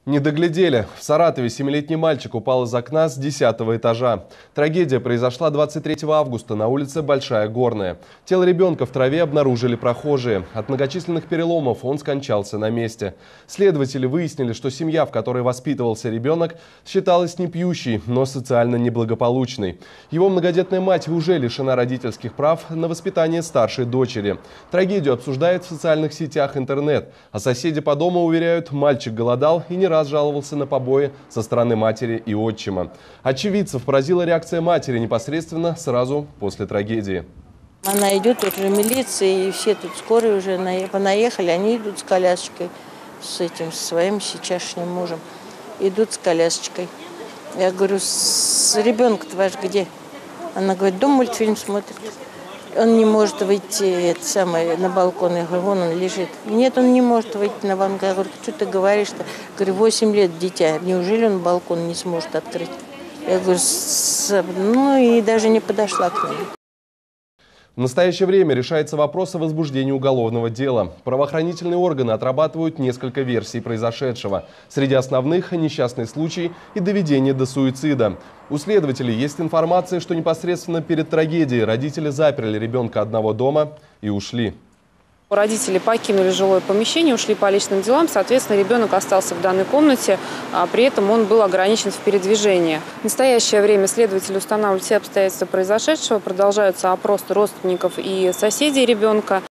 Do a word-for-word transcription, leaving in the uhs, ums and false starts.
Не доглядели. В Саратове семилетний мальчик упал из окна с десятого этажа. Трагедия произошла двадцать третьего августа на улице Большая Горная. Тело ребенка в траве обнаружили прохожие. От многочисленных переломов он скончался на месте. Следователи выяснили, что семья, в которой воспитывался ребенок, считалась не пьющей, но социально неблагополучной. Его многодетная мать уже лишена родительских прав на воспитание старшей дочери. Трагедию обсуждают в социальных сетях интернет. А соседи по дому уверяют, мальчик голодал и не раз жаловался на побои со стороны матери и отчима. Очевидцев поразила реакция матери непосредственно сразу после трагедии. Она идет, уже милиция, и все тут скорые уже понаехали. Они идут с колясочкой, с этим, со своим сейчасшним мужем. Идут с колясочкой. Я говорю, с ребенок-то ваш где? Она говорит, дома мультфильм смотрит. Он не может выйти это самое, на балкон. Я говорю, вон он лежит. Нет, он не может выйти на балкон. Я говорю, что ты говоришь-то? Говорю, восемь лет дитя. Неужели он балкон не сможет открыть? Я говорю, с... ну и даже не подошла к нему. В настоящее время решается вопрос о возбуждении уголовного дела. Правоохранительные органы отрабатывают несколько версий произошедшего. Среди основных – несчастный случай и доведение до суицида. У следователей есть информация, что непосредственно перед трагедией родители заперли ребенка одного дома и ушли. Родители покинули жилое помещение, ушли по личным делам, соответственно, ребенок остался в данной комнате, а при этом он был ограничен в передвижении. В настоящее время следователи устанавливают все обстоятельства произошедшего, продолжаются опросы родственников и соседей ребенка.